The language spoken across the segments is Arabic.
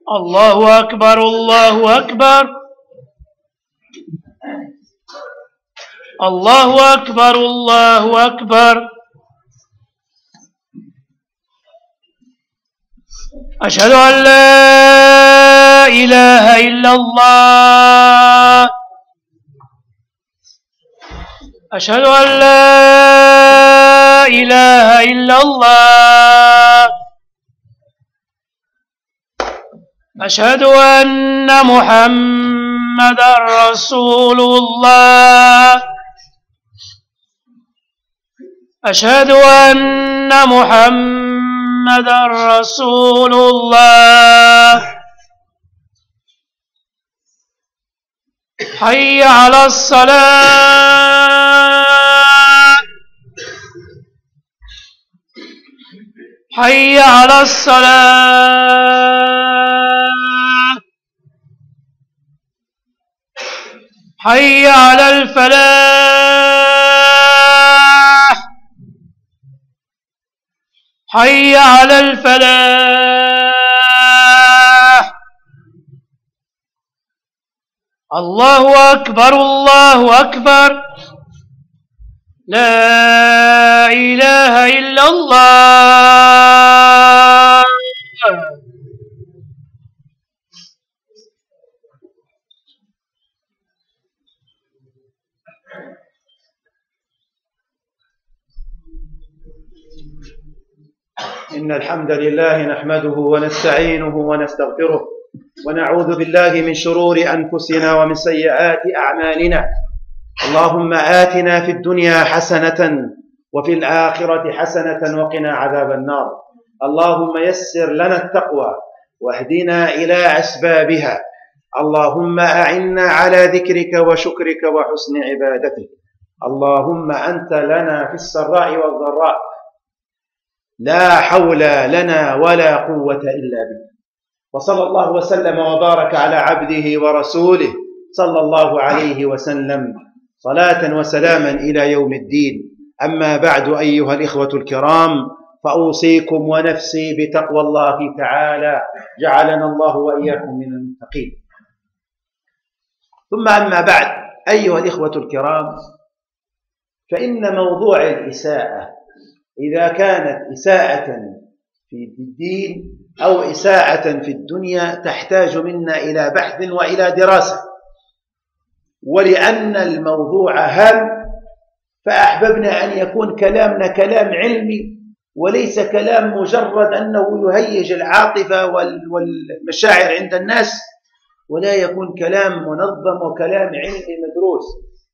الله أكبر الله أكبر الله أكبر الله أكبر. أشهد أن لا إله إلا الله. أشهد أن لا إله إلا الله. أشهد أن محمدا رسول الله. أشهد أن محمدا رسول الله. حي على الصلاة. حي على الصلاة. حي على الفلاح. حي على الفلاح. الله أكبر الله أكبر. لا إله إلا الله. إن الحمد لله نحمده ونستعينه ونستغفره ونعوذ بالله من شرور أنفسنا ومن سيئات أعمالنا. اللهم آتنا في الدنيا حسنة وفي الآخرة حسنة وقنا عذاب النار. اللهم يسر لنا التقوى واهدنا إلى أسبابها. اللهم أعنا على ذكرك وشكرك وحسن عبادتك. اللهم أنت لنا في السراء والضراء، لا حول لنا ولا قوة إلا بك. وصلى الله وسلم وبارك على عبده ورسوله صلى الله عليه وسلم صلاة وسلاما إلى يوم الدين. أما بعد أيها الإخوة الكرام، فأوصيكم ونفسي بتقوى الله تعالى، جعلنا الله وإياكم من المتقين. ثم أما بعد أيها الإخوة الكرام، فإن موضوع الإساءة إذا كانت إساءة في الدين أو إساءة في الدنيا تحتاج منا إلى بحث وإلى دراسة. ولأن الموضوع هام فأحببنا أن يكون كلامنا كلام علمي وليس كلام مجرد أنه يهيج العاطفة والمشاعر عند الناس، ولا يكون كلام منظم وكلام علمي مدروس.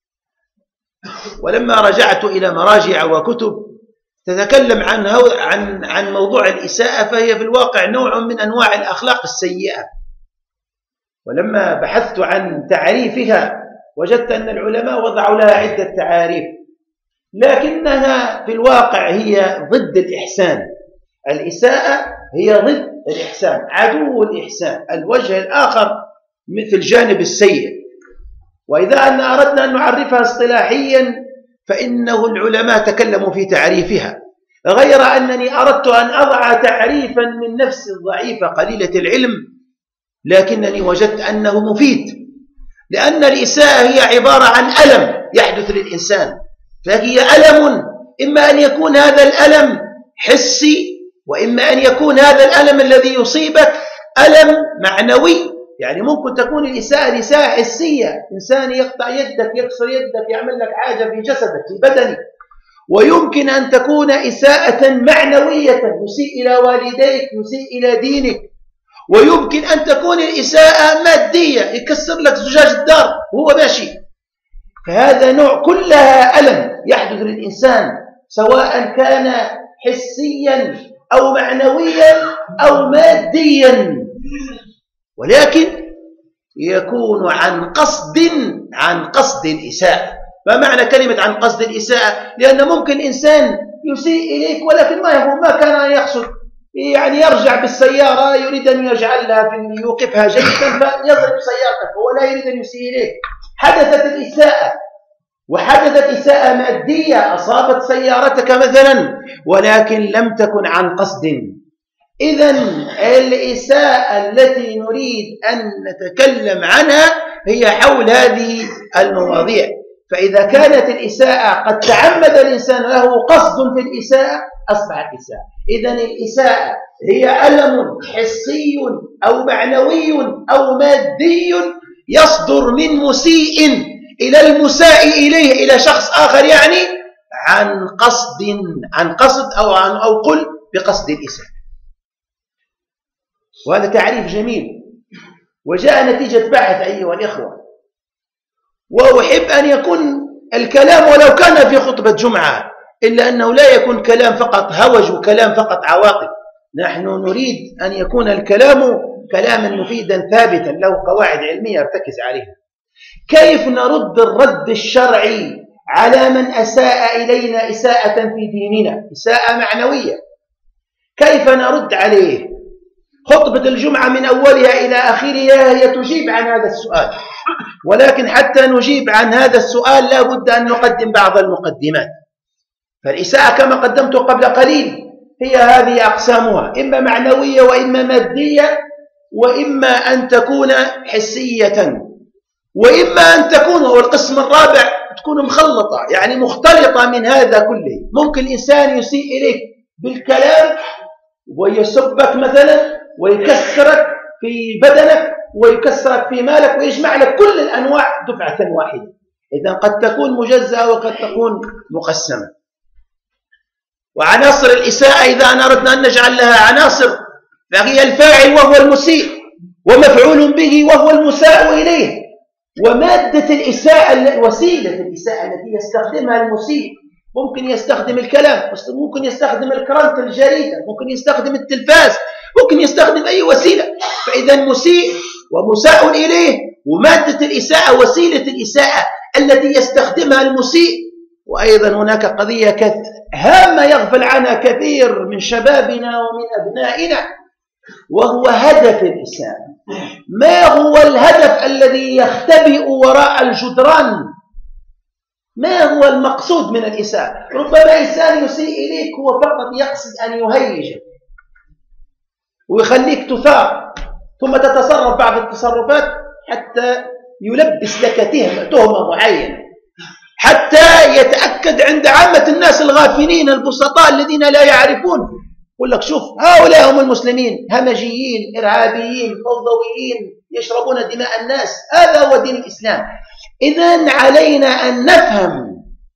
ولما رجعت إلى مراجع وكتب تتكلم عن موضوع الإساءة، فهي في الواقع نوع من أنواع الأخلاق السيئة. ولما بحثت عن تعريفها وجدت أن العلماء وضعوا لها عدة تعاريف، لكنها في الواقع هي ضد الإحسان. الإساءة هي ضد الإحسان، عدو الإحسان، الوجه الآخر مثل الجانب السيء. وإذا أردنا أن نعرفها اصطلاحيا فإنه العلماء تكلموا في تعريفها، غير أنني أردت أن أضع تعريفا من نفسي الضعيفة قليلة العلم، لكنني وجدت أنه مفيد. لأن الإساءة هي عبارة عن ألم يحدث للإنسان، فهي ألم إما أن يكون هذا الألم حسي، وإما أن يكون هذا الألم الذي يصيبك ألم معنوي. يعني ممكن تكون الإساءة حسية، إنسان يقطع يدك، يكسر يدك، يعمل لك حاجة في جسدك في بدنك. ويمكن أن تكون إساءة معنوية، يسيء إلى والديك، يسيء إلى دينك. ويمكن أن تكون الإساءة مادية، يكسر لك زجاج الدار وهو ماشي. فهذا نوع كلها ألم يحدث للإنسان، سواء كان حسيا أو معنويا أو ماديا، ولكن يكون عن قصد الإساءة. ما معنى كلمة عن قصد الإساءة؟ لأن ممكن إنسان يسيء إليك ولكن ما كان يقصد، يعني يرجع بالسيارة يريد أن يجعلها يوقفها جيدا فيضرب سيارتك، هو لا يريد أن يسيء إليك. حدثت الإساءة، وحدثت إساءة مادية، أصابت سيارتك مثلا، ولكن لم تكن عن قصد، إذن الإساءة التي نريد أن نتكلم عنها هي حول هذه المواضيع. فإذا كانت الإساءة قد تعمد الإنسان له قصد في الإساءة أصبحت إساءة. إذن الإساءة هي ألم حسي أو معنوي أو مادي يصدر من مسيء إلى المساء إليه، إلى شخص آخر، يعني عن قصد أو قل بقصد الإساءة. وهذا تعريف جميل وجاء نتيجة بحث أيها الإخوة. وأحب أن يكون الكلام ولو كان في خطبة جمعة، إلا أنه لا يكون كلام فقط هوج وكلام فقط عواطف. نحن نريد أن يكون الكلام كلاما مفيدا ثابتا له قواعد علمية ارتكز عليها. كيف نرد الرد الشرعي على من أساء إلينا إساءة في ديننا، إساءة معنوية؟ كيف نرد عليه؟ خطبة الجمعة من أولها إلى آخرها هي تجيب عن هذا السؤال، ولكن حتى نجيب عن هذا السؤال لا بد أن نقدم بعض المقدمات. فالإساءة كما قدمت قبل قليل هي هذه أقسامها، إما معنوية وإما مادية وإما أن تكون حسية وإما أن تكون، والقسم الرابع، تكون مخلطة، يعني مختلطة من هذا كله. ممكن الإنسان يسيء إليك بالكلام ويسبك مثلا ويكسرك في بدنك ويكسرك في مالك ويجمع لك كل الأنواع دفعة واحدة. إذن قد تكون مجزأة وقد تكون مقسمة. وعناصر الإساءة إذا أردنا أن نجعل لها عناصر فهي الفاعل وهو المسيء، ومفعول به وهو المساء إليه، ومادة الإساءة وسيلة الإساءة التي يستخدمها المسيء. ممكن يستخدم الكلام، ممكن يستخدم الكرنت الجريدة، ممكن يستخدم التلفاز، ممكن يستخدم أي وسيلة. فإذا مسيء ومساء إليه، ومادة الإساءة وسيلة الإساءة التي يستخدمها المسيء. وأيضا هناك قضية هامة يغفل عنها كثير من شبابنا ومن أبنائنا، وهو هدف الإساءة. ما هو الهدف الذي يختبئ وراء الجدران؟ ما هو المقصود من الإساءة؟ ربما إنسان يسيء إليك هو فقط يقصد أن يهيجك ويخليك تثار، ثم تتصرف بعض التصرفات حتى يلبس لك تهمة معينة، حتى يتأكد عند عامة الناس الغافلين البسطاء الذين لا يعرفون. يقول لك شوف هؤلاء هم المسلمين، همجيين إرهابيين فوضويين يشربون دماء الناس، هذا هو دين الإسلام. إذن علينا أن نفهم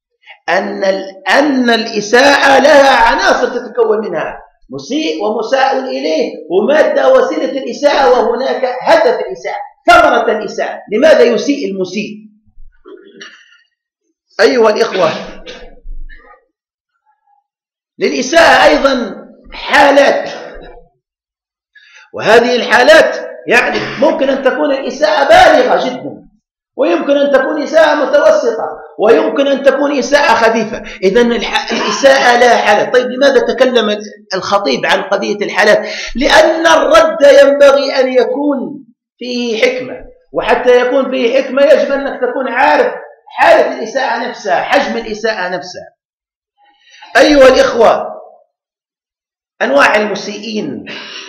أن الإساءة لها عناصر تتكون منها مسيء ومساء إليه ومادة وسيلة الإساءة، وهناك هدف الإساءة، ثمرة الإساءة. لماذا يسيء المسيء؟ أيها الإخوة، للإساءة أيضا حالات، وهذه الحالات يعني ممكن أن تكون الإساءة بالغة جدا، ويمكن أن تكون إساءة متوسطة، ويمكن أن تكون إساءة خفيفة. إذن الإساءة لها حالات. طيب لماذا تكلم الخطيب عن قضية الحالات؟ لأن الرد ينبغي أن يكون فيه حكمة، وحتى يكون فيه حكمة يجب أنك تكون عارف حالة الإساءة نفسها، حجم الإساءة نفسها. أيها الإخوة، أنواع المسيئين.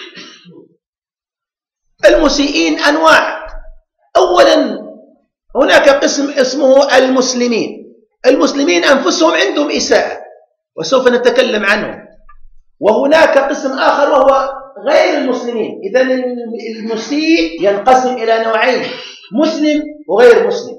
المسيئين أنواع. أولا هناك قسم اسمه المسلمين. المسلمين أنفسهم عندهم إساءة وسوف نتكلم عنهم. وهناك قسم آخر وهو غير المسلمين. إذن المسيء ينقسم إلى نوعين، مسلم وغير مسلم.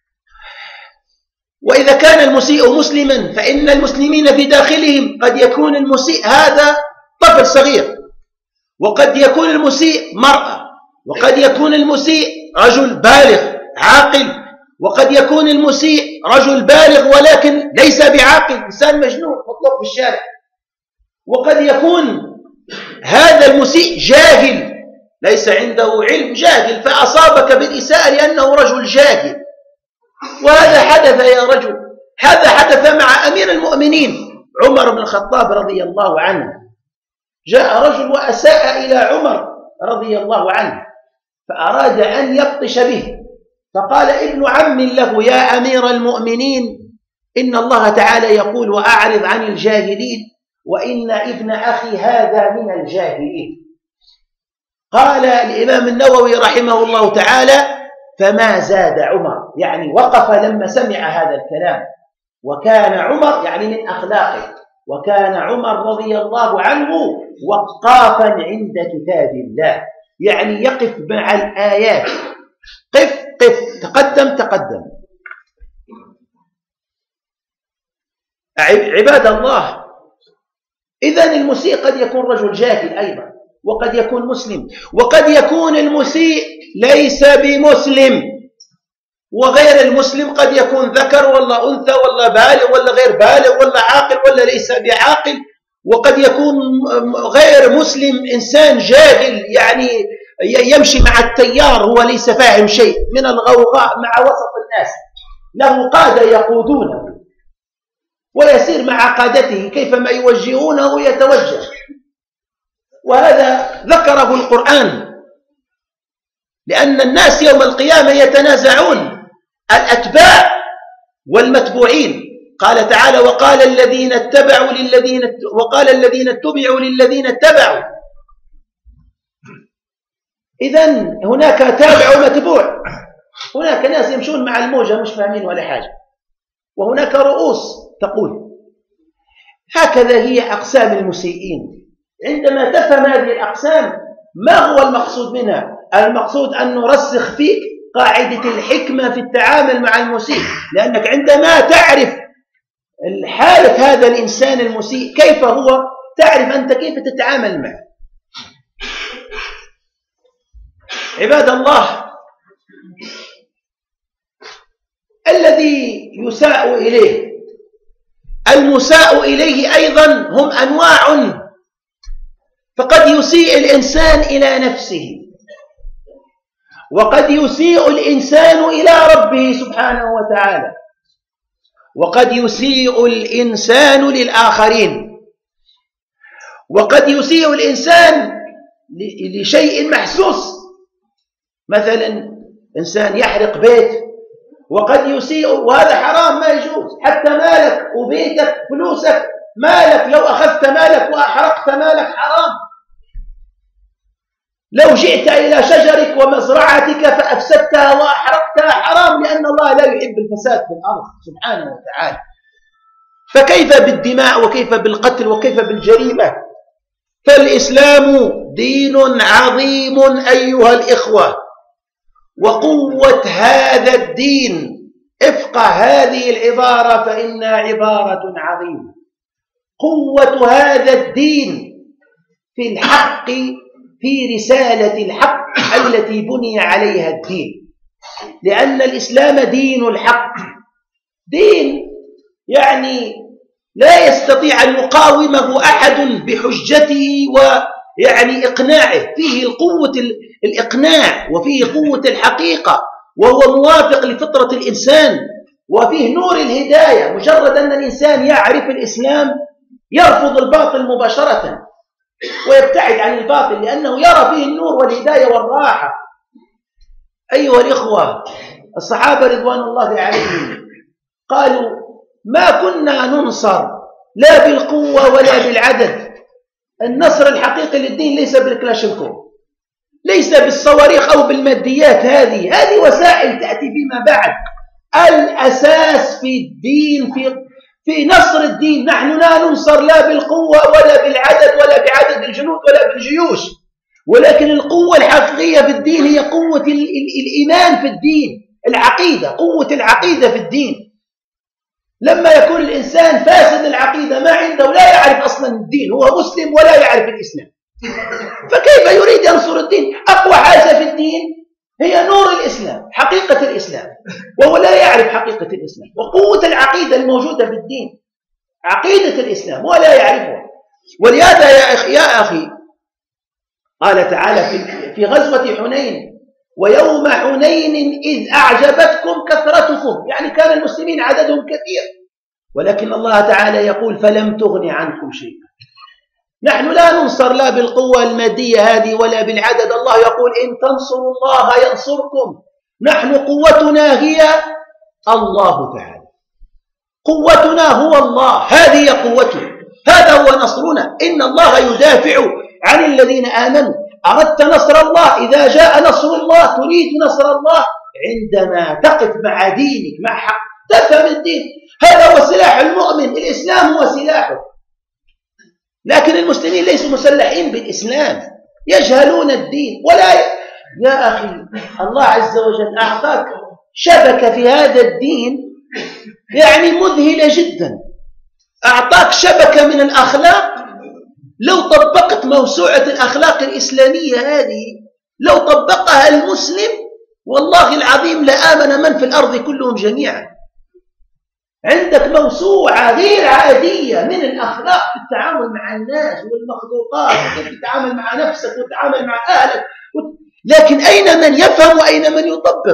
وإذا كان المسيء مسلما فإن المسلمين في داخلهم قد يكون المسيء هذا طفل صغير، وقد يكون المسيء مرأة، وقد يكون المسيء رجل بالغ عاقل، وقد يكون المسيء رجل بالغ ولكن ليس بعاقل، إنسان مجنون مطلوب في الشارع، وقد يكون هذا المسيء جاهل ليس عنده علم، جاهل فأصابك بالإساءة لأنه رجل جاهل. وهذا حدث يا رجل، هذا حدث مع أمير المؤمنين عمر بن الخطاب رضي الله عنه. جاء رجل وأساء إلى عمر رضي الله عنه فأراد أن يبطش به، فقال ابن عم له يا أمير المؤمنين إن الله تعالى يقول وأعرض عن الجاهلين، وإن ابن أخي هذا من الجاهلين. قال الإمام النووي رحمه الله تعالى: فما زاد عمر، يعني وقف لما سمع هذا الكلام. وكان عمر يعني من أخلاقه، وكان عمر رضي الله عنه وقافا عند كتاب الله، يعني يقف مع الآيات. قف قف، تقدم تقدم. عباد الله، إذن المسيء قد يكون رجل جاهل أيضا، وقد يكون مسلم، وقد يكون المسيء ليس بمسلم، وغير المسلم قد يكون ذكر ولا أنثى ولا بالغ ولا غير بالغ ولا عاقل ولا ليس بعاقل، وقد يكون غير مسلم إنسان جاهل، يعني يمشي مع التيار، هو ليس فاهم شيء من الغوغاء مع وسط الناس، له قادة يقودونه ويسير مع قادته كيفما يوجهونه يتوجه. وهذا ذكره القرآن، لأن الناس يوم القيامة يتنازعون، الأتباع والمتبوعين. قال تعالى: وقال الذين اتبعوا للذين اتبعوا. إذن هناك تابع ومتبوع، هناك ناس يمشون مع الموجة مش فاهمين ولا حاجة، وهناك رؤوس تقول. هكذا هي أقسام المسيئين. عندما تفهم هذه الأقسام ما هو المقصود منها؟ المقصود أن نرسخ فيك قاعدة الحكمة في التعامل مع المسيء، لأنك عندما تعرف حالة هذا الإنسان المسيء كيف هو، تعرف أنت كيف تتعامل معه. عباد الله، الذي يساء إليه، المساء إليه أيضا هم أنواع، فقد يسيء الإنسان إلى نفسه، وقد يسيء الإنسان إلى ربه سبحانه وتعالى، وقد يسيء الإنسان للآخرين، وقد يسيء الإنسان لشيء محسوس، مثلا إنسان يحرق بيت، وقد يسيء، وهذا حرام ما يجوز. حتى مالك وبيتك فلوسك، مالك لو أخذت مالك وأحرقت مالك حرام. لو جئت إلى شجرك ومزرعتك فأفسدتها وأحرقتها حرام، لأن الله لا يحب الفساد في الأرض سبحانه وتعالى. فكيف بالدماء، وكيف بالقتل، وكيف بالجريمة؟ فالإسلام دين عظيم أيها الإخوة، وقوة هذا الدين، افقه هذه العبارة فإنها عبارة عظيمة. قوة هذا الدين في الحق، في رسالة الحق التي بني عليها الدين، لأن الإسلام دين الحق، دين يعني لا يستطيع أن يقاومه أحد بحجته ويعني إقناعه، فيه قوة الإقناع، وفيه قوة الحقيقة، وهو موافق لفطرة الإنسان، وفيه نور الهداية. مجرد أن الإنسان يعرف الإسلام يرفض الباطل مباشرة ويبتعد عن الباطل، لأنه يرى فيه النور والهداية والراحة. أيها الإخوة، الصحابة رضوان الله عليهم قالوا: ما كنا ننصر لا بالقوة ولا بالعدد. النصر الحقيقي للدين ليس بالكلاشنكوف، ليس بالصواريخ أو بالماديات، هذه وسائل تأتي فيما بعد. الأساس في الدين، في نصر الدين، نحن لا ننصر لا بالقوة ولا بالعدد ولا بعدد الجنود ولا بالجيوش، ولكن القوة الحقيقية في الدين هي قوة الإيمان في الدين، العقيدة، قوة العقيدة في الدين. لما يكون الإنسان فاسد العقيدة، ما عنده، لا يعرف أصلا الدين، هو مسلم ولا يعرف الإسلام، فكيف يريد ينصر الدين؟ أقوى حاجة في الدين هي نور الإسلام، حقيقة الإسلام، وهو لا يعرف حقيقة الإسلام، وقوة العقيدة الموجودة في الدين عقيدة الإسلام ولا يعرفها. ولهذا يا أخي قال تعالى في غزوة حنين: ويوم حنين إذ أعجبتكم كثرتكم، يعني كان المسلمين عددهم كثير، ولكن الله تعالى يقول: فلم تغن عنكم شيئا. نحن لا ننصر لا بالقوة المادية هذه ولا بالعدد. الله يقول: إن تنصروا الله ينصركم. نحن قوتنا هي الله تعالى، قوتنا هو الله، هذه قوته، هذا هو نصرنا، إن الله يدافع عن الذين آمنوا. أردت نصر الله، إذا جاء نصر الله تريد نصر الله عندما تقف مع دينك، مع حق، تفهم الدين. هذا هو سلاح المؤمن، الإسلام هو سلاحه. لكن المسلمين ليسوا مسلحين بالإسلام، يجهلون الدين. يا أخي، الله عز وجل أعطاك شبكة في هذا الدين يعني مذهلة جدا. أعطاك شبكة من الأخلاق، لو طبقت موسوعة الأخلاق الإسلامية هذه، لو طبقها المسلم والله العظيم لآمن من في الأرض كلهم جميعا. عندك موسوعة غير عادية من الأخلاق في التعامل مع الناس والمخلوقات، وكيف تتعامل مع نفسك وتتعامل مع أهلك. لكن أين من يفهم وأين من يطبق؟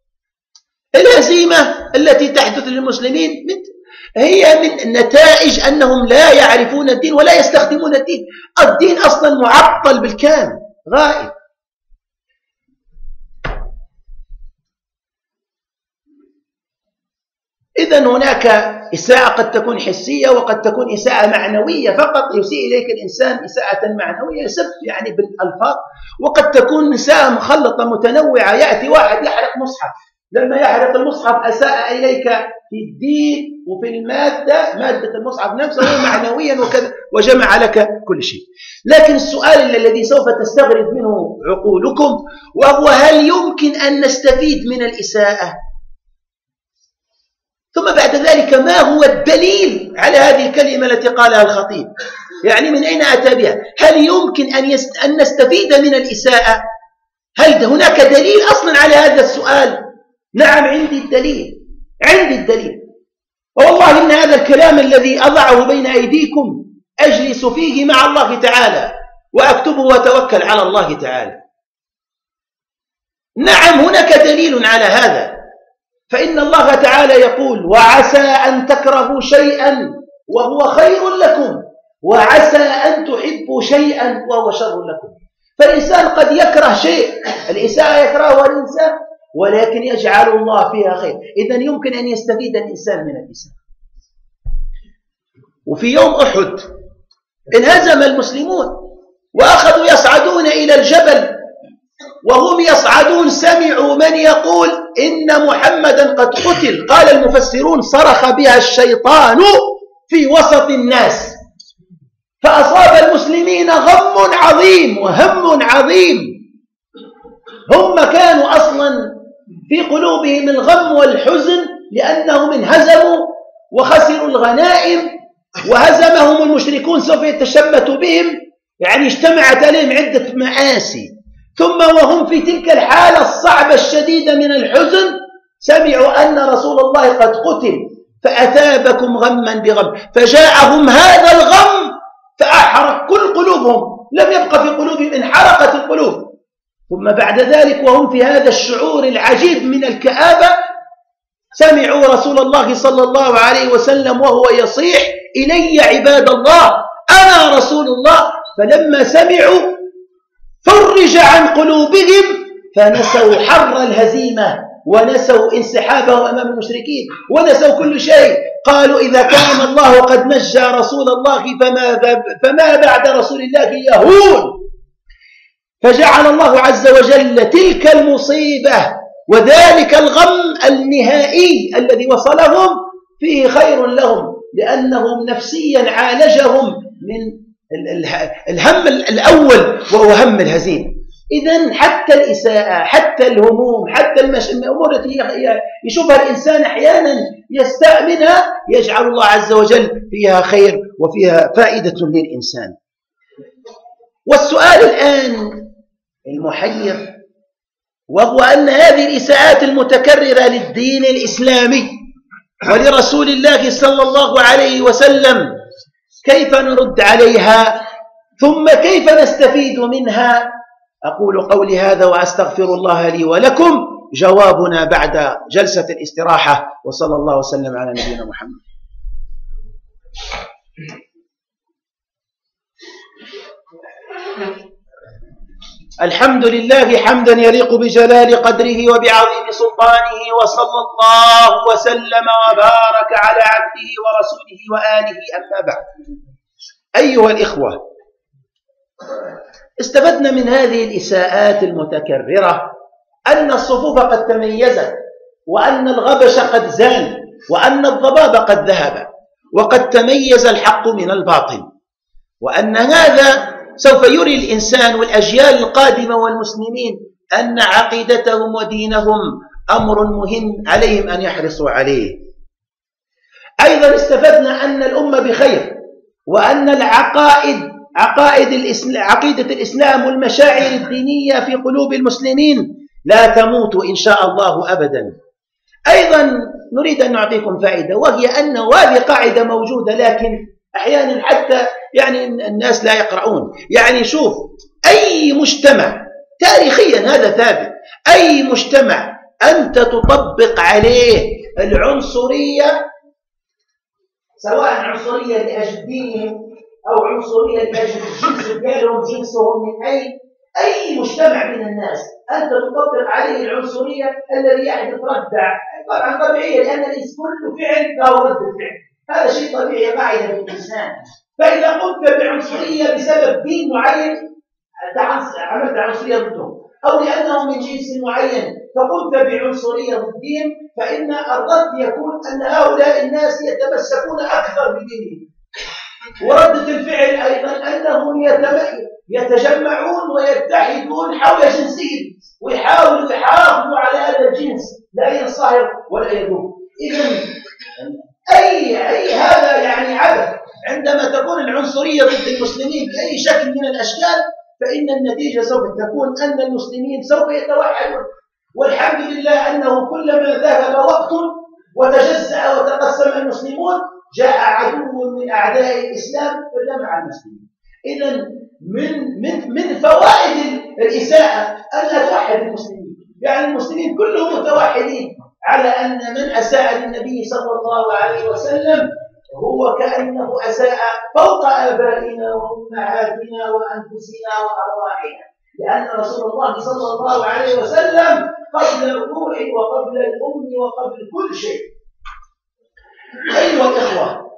الهزيمة التي تحدث للمسلمين هي من نتائج أنهم لا يعرفون الدين ولا يستخدمون الدين. الدين أصلا معطل بالكامل، غائب. إذن هناك إساءة قد تكون حسية وقد تكون إساءة معنوية، فقط يسيء إليك الإنسان إساءة معنوية، يسب يعني بالألفاظ، وقد تكون إساءة مخلطة متنوعة. يأتي واحد يحرق مصحف، لما يحرق المصحف أساء إليك في الدين وفي المادة، مادة المصحف نفسه معنويا وكذا، وجمع لك كل شيء. لكن السؤال الذي سوف تستغرب منه عقولكم وهو: هل يمكن أن نستفيد من الإساءة؟ ثم بعد ذلك ما هو الدليل على هذه الكلمة التي قالها الخطيب؟ يعني من أين أتى بها؟ هل يمكن أن نستفيد من الإساءة؟ هل هناك دليل أصلا على هذا السؤال؟ نعم، عندي الدليل، عندي الدليل. والله إن هذا الكلام الذي أضعه بين أيديكم أجلس فيه مع الله تعالى وأكتبه وأتوكل على الله تعالى. نعم، هناك دليل على هذا. فإن الله تعالى يقول: وعسى أن تكرهوا شيئا وهو خير لكم، وعسى أن تحبوا شيئا وهو شر لكم. فالإنسان قد يكره شيء، الإساءة يكرهها الإنسان، ولكن يجعل الله فيها خير. إذن يمكن أن يستفيد الإنسان من الإساءة. وفي يوم أحد انهزم المسلمون وأخذوا يصعدون إلى الجبل، وهم يصعدون سمعوا من يقول إن محمدا قد قتل. قال المفسرون: صرخ بها الشيطان في وسط الناس، فأصاب المسلمين غم عظيم وهم عظيم. هم كانوا أصلا في قلوبهم الغم والحزن لأنهم انهزموا وخسروا الغنائم وهزمهم المشركون، سوف يتشمتوا بهم، يعني اجتمعت عليهم عدة مآسي. ثم وهم في تلك الحالة الصعبة الشديدة من الحزن سمعوا أن رسول الله قد قتل، فأثابكم غما بغم، فجاءهم هذا الغم فأحرق كل قلوبهم، لم يبقى في قلوبهم، انحرقت القلوب. ثم بعد ذلك وهم في هذا الشعور العجيب من الكآبة سمعوا رسول الله صلى الله عليه وسلم وهو يصيح: إلي عباد الله، أنا رسول الله. فلما سمعوا فرج عن قلوبهم، فنسوا حر الهزيمة ونسوا انسحابهم أمام المشركين ونسوا كل شيء. قالوا: إذا كان الله قد نجى رسول الله فما بعد رسول الله يهون. فجعل الله عز وجل تلك المصيبة وذلك الغم النهائي الذي وصلهم فيه خير لهم، لأنهم نفسيا عالجهم من الهم الأول وهو هم الهزيمة. إذن حتى الإساءة، حتى الهموم، حتى الأمور التي يشوفها الإنسان أحيانا يستأمنها، يجعل الله عز وجل فيها خير وفيها فائدة للإنسان. والسؤال الآن المحير وهو أن هذه الإساءات المتكررة للدين الإسلامي ولرسول الله صلى الله عليه وسلم كيف نرد عليها؟ ثم كيف نستفيد منها؟ أقول قولي هذا وأستغفر الله لي ولكم. جوابنا بعد جلسة الاستراحة، وصلى الله وسلم على نبينا محمد. الحمد لله حمدا يليق بجلال قدره وبعظيم سلطانه، وصلى الله وسلم وبارك على عبده ورسوله وآله. أما بعد، أيها الإخوة، استفدنا من هذه الإساءات المتكررة أن الصفوف قد تميزت، وأن الغبش قد زال، وأن الضباب قد ذهب، وقد تميز الحق من الباطل، وأن هذا سوف يري الإنسان والأجيال القادمة والمسلمين أن عقيدتهم ودينهم أمر مهم عليهم أن يحرصوا عليه. أيضا استفدنا أن الأمة بخير، وأن عقيدة الإسلام والمشاعر الدينية في قلوب المسلمين لا تموت إن شاء الله أبدا. أيضا نريد أن نعطيكم فائدة، وهي أن هذه قاعدة موجودة، لكن أحيانا حتى الناس لا يقرؤون. شوف، أي مجتمع تاريخيا هذا ثابت، أي مجتمع أنت تطبق عليه العنصرية، سواء عنصرية لأجل دينهم أو عنصرية لأجل الجنس، قالهم جنسهم من أي مجتمع من الناس أنت تطبق عليه العنصرية، الذي يحدث ردع طبعا طبيعية، لأن كل فعل له رد الفعل، هذا شيء طبيعي قاعدة في الإنسان. فإذا قمت بعنصرية بسبب دين معين عملت عنصرية ضدهم، أو لأنهم من جنس معين فقمت بعنصرية ضدهم، فإن الرد يكون أن هؤلاء الناس يتمسكون أكثر بدينهم. وردة الفعل أيضا أنهم يتجمعون ويتحدون حول جنسهم، ويحاولوا يحافظوا على هذا الجنس لا ينصهر ولا يذوب. إذن هذا عبث. عندما تكون العنصرية ضد المسلمين بأي شكل من الأشكال، فإن النتيجة سوف تكون أن المسلمين سوف يتوحدون. والحمد لله أنه كلما ذهب وقت وتجزأ وتقسم المسلمون، جاء عدو من أعداء الإسلام فجمع المسلمين. إذن من فوائد الإساءة أن توحد المسلمين، المسلمين كلهم متوحدين على أن من أساء للنبي صلى الله عليه وسلم هو كأنه أساء فوق آبائنا وأمهاتنا وأنفسنا وأرواحنا، لأن رسول الله صلى الله عليه وسلم قبل الروح وقبل الأم وقبل كل شيء. أيها الإخوة،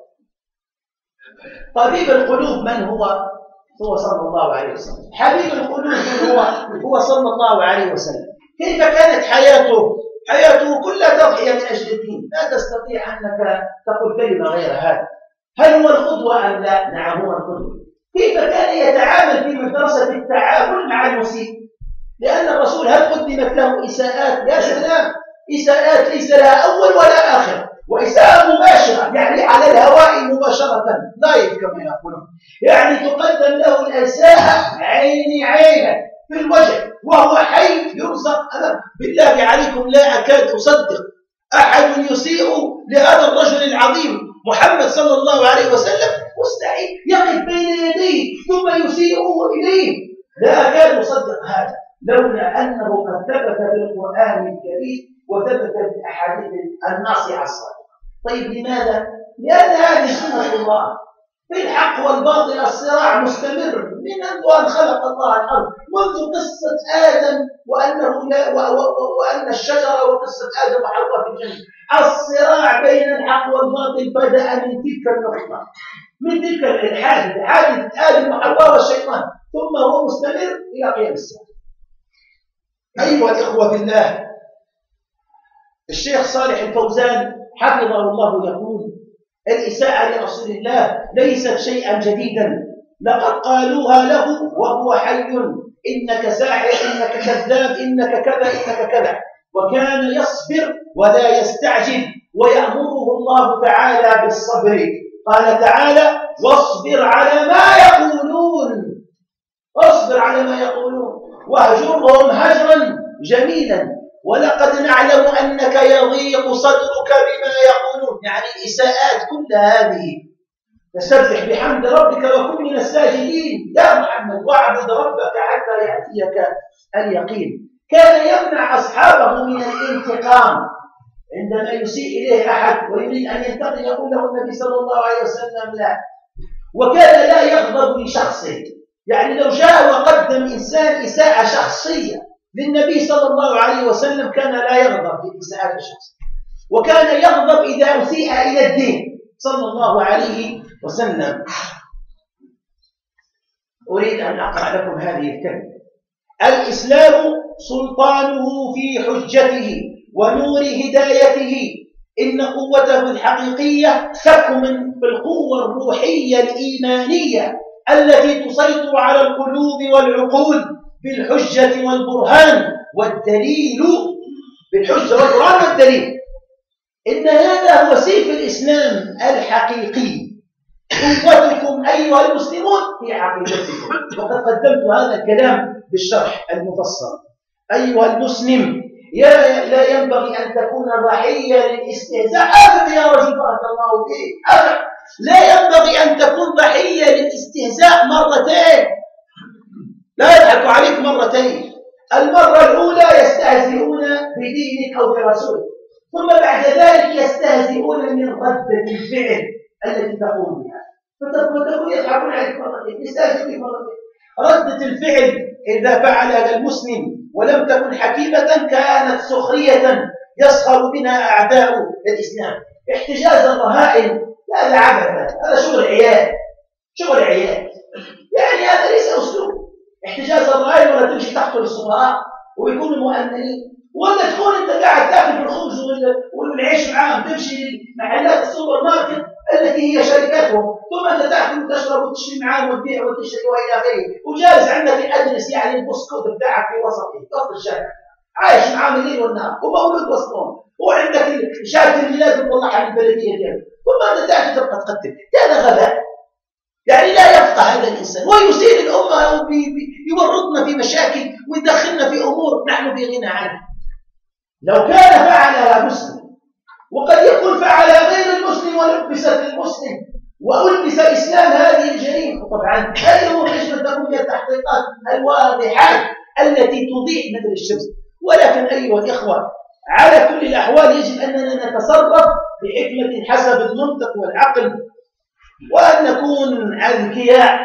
طبيب القلوب من هو؟ هو صلى الله عليه وسلم. حبيب القلوب من هو؟ هو صلى الله عليه وسلم. كيف كانت حياته؟ حياته كلها تضحية من أجل الدين، لا تستطيع أنك تقول كلمة غير هذا. هل هو القدوة أم لا؟ نعم هو القدوة. كيف كان يتعامل في مدرسة التعامل مع المسيء؟ لأن الرسول هل قدمت له إساءات؟ يا سلام، إساءات ليس لها أول ولا آخر، وإساءة مباشرة على الهواء مباشرة، لايف كما يقولون، تقدم له الإساءة عينه في الوجه وهو حي يرزق. أنا بالله عليكم لا أكاد أصدق أحد يسيء لهذا الرجل العظيم محمد صلى الله عليه وسلم، مستحيل يقف بين يديه ثم يسيء إليه، لا أكاد أصدق هذا، لولا أنه قد ثبت بالقرآن الكريم وثبت بالأحاديث الناصعة الصادقة. طيب لماذا؟ لأن هذه سنة الله في الحق والباطل، الصراع مستمر من أن خلق الله الأرض، منذ قصة آدم وأن الشجرة، وقصة آدم وحواء في الجنة. الصراع بين الحق والباطل بدأ من تلك النقطة، من تلك حادثة آدم وحواء والشيطان، ثم هو مستمر إلى قيام الساعة. أيها الإخوة بالله، الشيخ صالح الفوزان حفظه الله يقول: الإساءة لرسول الله ليست شيئا جديدا، لقد قالوها له وهو حي: إنك ساحر، إنك كذاب، إنك كذا، إنك كذا. وكان يصبر ولا يستعجل، ويأمره الله تعالى بالصبر. قال تعالى: واصبر على ما يقولون، اصبر على ما يقولون واهجرهم هجرا جميلا، ولقد نعلم أنك يضيق صدرك بما يقولون. الإساءات كل هذه. فسبح بحمد ربك وكن من الساجدين يا محمد، واعبد ربك حتى يأتيك اليقين. كان يمنع أصحابه من الانتقام عندما يسيء إليه أحد ويريد أن ينتقم، يقول له النبي صلى الله عليه وسلم: لا. وكان لا يغضب لشخصه، لو جاء وقدم إنسان إساءة شخصية للنبي صلى الله عليه وسلم كان لا يغضب لإساءة الشخص، وكان يغضب إذا أسيء إلى الدين صلى الله عليه وسلم. أريد أن أقرأ لكم هذه الكلمة: الإسلام سلطانه في حجته ونور هدايته، إن قوته الحقيقية تكمن في القوة الروحية الإيمانية التي تسيطر على القلوب والعقول بالحجة والبرهان والدليل. بالحجة والبرهان والدليل. إن هذا هو سيف الإسلام الحقيقي. قوتكم أيها المسلمون في عقيدتكم. وقد قدمت هذا الكلام بالشرح المفصل. أيها المسلم، لا ينبغي أن تكون ضحية للاستهزاء. أبدا يا رجل، بارك الله فيك، أبدا. لا ينبغي أن تكون ضحية للاستهزاء مرتين. لا يضحك عليك مرتين. المرة الأولى يستهزئون بدينك أو برسولك، ثم بعد ذلك يستهزئون من ردة الفعل التي تقوم بها، فتقول يضحكون عليك مرتين، يستهزئون بك مرتين. ردة الفعل إذا فعلها المسلم ولم تكن حكيمة كانت سخرية يسخر منها أعداء الإسلام. احتجاز الرهائن هذا عبث، هذا شغل عيال، شغل عيال. يعني هذا ليس أسلوب. احتجاز الرهائن ولا تمشي تقتل السفراء ويكونوا مؤمنين، ولا تكون أنت قاعد تاكل في الخبز والعيش معاهم، تمشي محلات السوبر ماركت التي هي شركاتهم، ثم أنت تاكل وتشرب وتشتري معاهم وتبيع وتشتري وإلى آخره، وجالس عندك الأجلس يعني البسكوت بتاعك في وسط الشارع، عايش معاهم الليل والنهار ومولود وسطهم، وعندك شهادة الميلاد وتطلعها من البلدية ديالك، ثم أنت تأتي تبقى تقتل. هذا غباء. يعني لا يفقه هذا الإنسان ويثير الأمة ويورطنا في مشاكل ويدخلنا في أمور نحن في غنى عنها. لو كان فعلها مسلم، وقد يكون فعلها غير المسلم ولبست المسلم وألبس الإسلام هذه الجريمة، طبعا هذه هو يجب أن تكون هي التحقيقات الواضحات التي تضيء مثل الشمس. ولكن أيها الإخوة، على كل الأحوال يجب أننا نتصرف بحكمة حسب المنطق والعقل، وأن نكون أذكياء.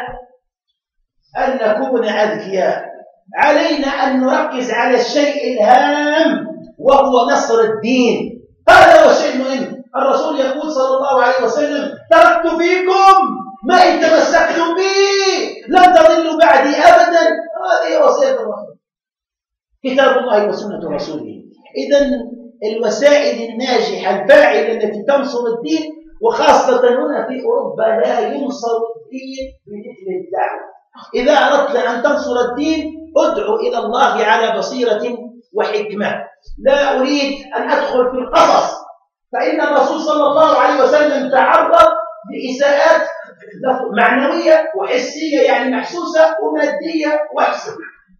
علينا أن نركز على الشيء الهام وهو نصر الدين. هذا هو الشيء المهم. الرسول يقول صلى الله عليه وسلم: تركت فيكم ما إن تمسكتم به لن تضلوا بعدي أبدا. هذه وصية الرسول، كتاب الله وسنة رسوله. إذن الوسائل الناجحة الفاعلة التي تنصر الدين، وخاصة هنا في أوروبا لا ينصر الدين بمثل الدعوة. إذا أردت أن تنصر الدين ادعو إلى الله على بصيرة وحكمة. لا أريد أن أدخل في القصص، فإن الرسول صلى الله عليه وسلم تعرض لإساءات معنوية وحسية، يعني محسوسة، ومادية وحسية.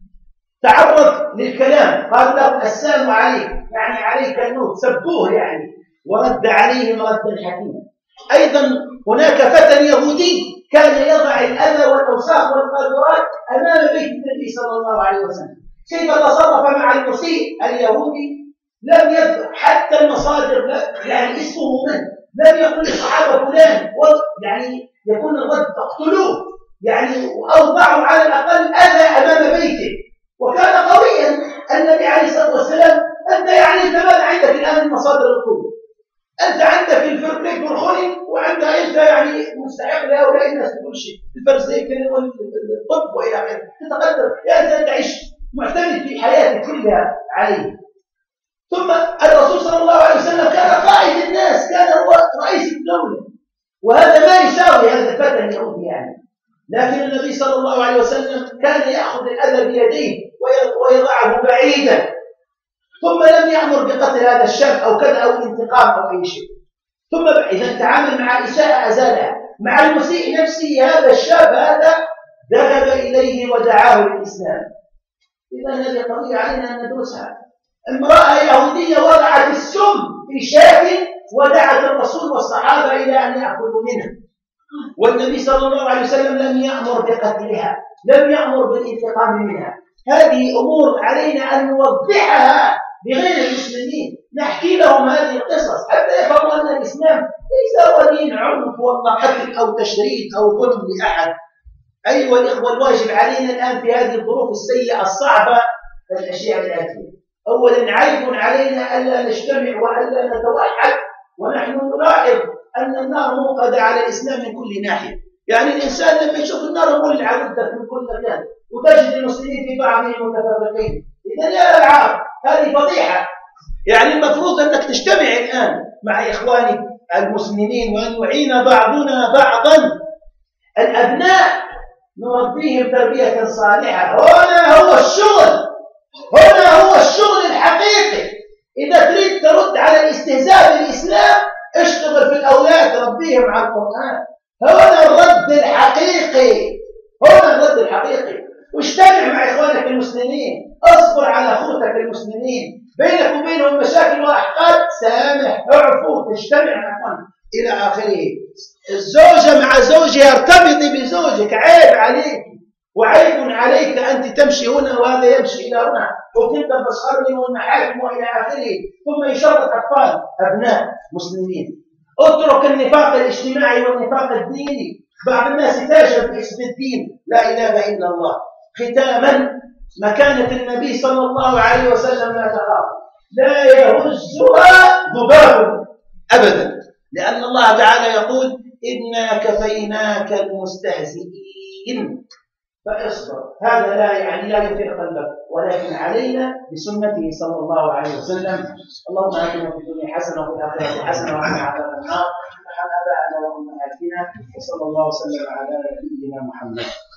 تعرض للكلام، قال له: السلام عليك، يعني عليك الموت، سبوه يعني، ورد عليهم ردا حكيما. أيضا هناك فتى يهودي كان يضع الأذى والأوساخ والقاذورات أمام بيت النبي صلى الله عليه وسلم. كيف تصرف مع المسيء اليهودي؟ لم يذكر حتى المصادر، يعني اسمه من، لم يقل للصحابة فلان، يعني يكون الرد تقتلوه، يعني أوضعوا على الأقل أذى أمام بيته. وكان قويا النبي عليه الصلاة والسلام. أنت يعني ماذا عندك الآن من مصادر القوة؟ أنت عندك الفرقليك والخلي، وعندك أنت يعني مستحق لهؤلاء الناس بكل شيء، الفرزيكن والطب وإلى آخره. تتقدم يعني أنت تعيش معتمد في حياتك كلها عليه. ثم الرسول صلى الله عليه وسلم كان قائد الناس، كان هو رئيس الدولة، وهذا ما يساوي هذا الفتى اليهودي يعني. لكن النبي صلى الله عليه وسلم كان يأخذ الأذى بيديه ويضعه بعيدا، ثم لم يأمر بقتل هذا الشاب أو كذا أو الانتقام أو أي شيء. ثم إذا تعامل مع إساءة أزالها، مع المسيء نفسه هذا الشاب هذا ذهب إليه ودعاه للإسلام. إذا هذه قضية علينا أن ندرسها. امرأة يهودية وضعت السم في شاة ودعت الرسول والصحابة إلى أن يأكلوا منها، والنبي صلى الله عليه وسلم لم يأمر بقتلها، لم يأمر بالانتقام منها. هذه أمور علينا أن نوضحها لغير المسلمين، نحكي لهم هذه القصص حتى يفهموا أن الإسلام ليس هو دين عنف ولا قتل أو تشريد أو ظلم لأحد. أيها الإخوة، الواجب علينا الآن في هذه الظروف السيئة الصعبة الأشياء الآتية. أولا، عيب علينا ألا نجتمع وألا نتوحد ونحن نلاحظ أن النار موقدة على الإسلام من كل ناحية. يعني الإنسان لما يشوف النار مولعة ضدك من كل مكان وتجد المسلمين في بعضهم متفرقين، إذا يا العار هذه فضيحة. يعني المفروض أنك تجتمع الآن مع إخوانك المسلمين وأن يعين بعضنا بعضا. الأبناء نربيهم تربية صالحة. هنا هو الشغل، هنا هو الشغل الحقيقي. إذا تريد ترد على الاستهزاء بالإسلام اشتغل في الأولاد، ربيهم على القرآن. هنا الرد الحقيقي، هنا الرد الحقيقي. واجتمع مع إخوانك المسلمين، اصبر على أخوتك المسلمين، بينك وبينهم مشاكل وأحقاد، سامح، اعفو، تجتمع مع إخوانك إلى آخره. الزوجة مع زوجها، ارتبطي بزوجك، عيب عليك وعيب عليك أنت تمشي هنا وهذا يمشي إلى هنا وتبدأ بالخرم والمحاكم وإلى آخره، ثم يشرط أطفال أبناء مسلمين. اترك النفاق الاجتماعي والنفاق الديني. بعض الناس يتاجر باسم الدين، لا إله إلا الله. ختاما، مكانة النبي صلى الله عليه وسلم لا تخاف، لا يهزها ذباب أبدا، لأن الله تعالى يقول إنا كفيناك المستهزئين فاصبر. هذا لا يعني لا يثير قلبك، ولكن علينا بسنته صلى الله عليه وسلم. اللهم آتنا في الدنيا حسنة وفي الآخرة حسنة وقنا عذاب النار. سبحان آبائنا وأمهاتنا، وصلى الله وسلم على نبينا محمد.